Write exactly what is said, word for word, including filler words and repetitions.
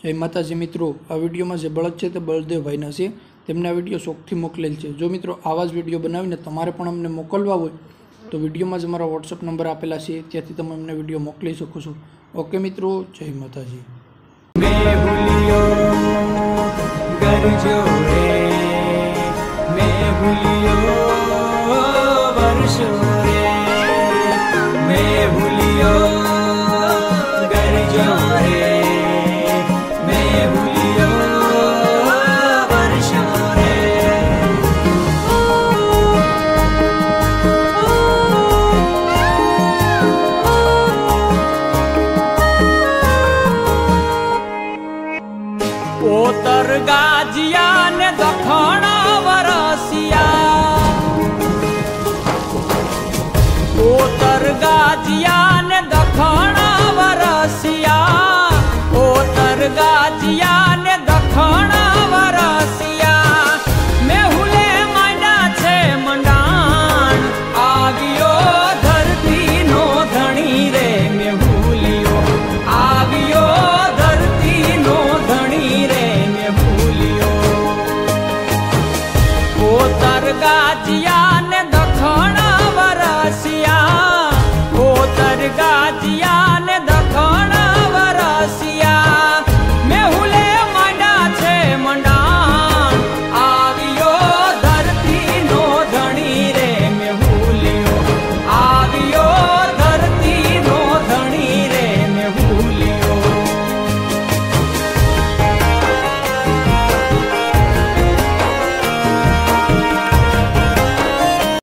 जय माताजी मित्रों, आ विडियो में जे बळद है तो बलदेव भाईना छे। तेमने आ विडियो शौकथी मोकलेल छे। जो मित्रों आवा ज विडियो बनावीने तमारे पण अमने मोकलवा होय तो विडियो में ज मारा व्हाट्सएप नंबर आपेला छे, त्याथी तमे अमने विडियो मोकली शको छो। ओके मित्रों, जय माताजी। मैं भूलियो गरजो रे, मैं भूलियो वर्षो रे, मैं भूलियो गरजो रे, मैं भूलियो वर्षो रे। ओतर गाजिया ने दखण वरसिया, ओतर गाजिया ने दखण वरसिया, ओतर गाजिया